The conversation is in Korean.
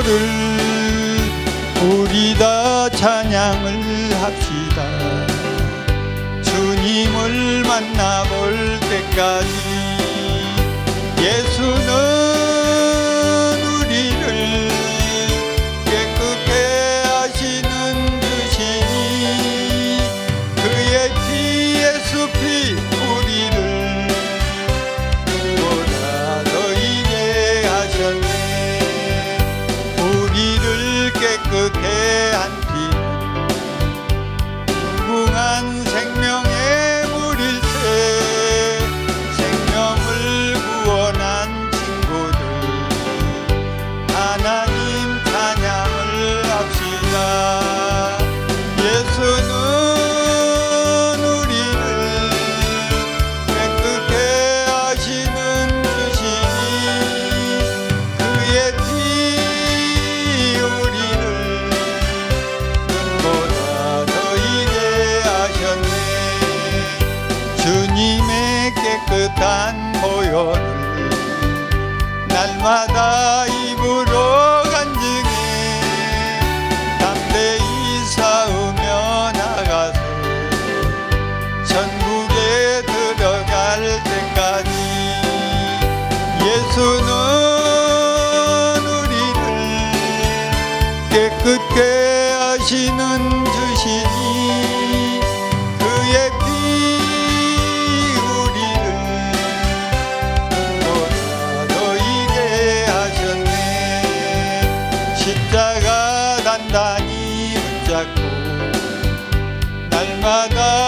보혈을 우리 다 찬양을 합시다. 주님을 만나볼 때까지 예수는 우리를 깨끗게 하시는 주시니 그의 피의 숲이 우리를 보다 너희게 하셨네. 우리를 깨끗게 한 피는 무궁한 생명의 물일세. 생명을 구원한 친구들 하나님 찬양을 합시다. 예수는 우리를 깨끗게 하시는 주시니 그의 피 우리를 눈보다 너희게 하셨네. 주님의 깨끗한 보혈을 날마다 입으로 간증해 담대히 싸우며 나가세. 천국에 들어갈 때까지 예수는 우리를 깨끗게 하시는 주시니 그의 피 우리를 눈보다 너희게 하셨네. 십자가 단단히 붙잡고 날마다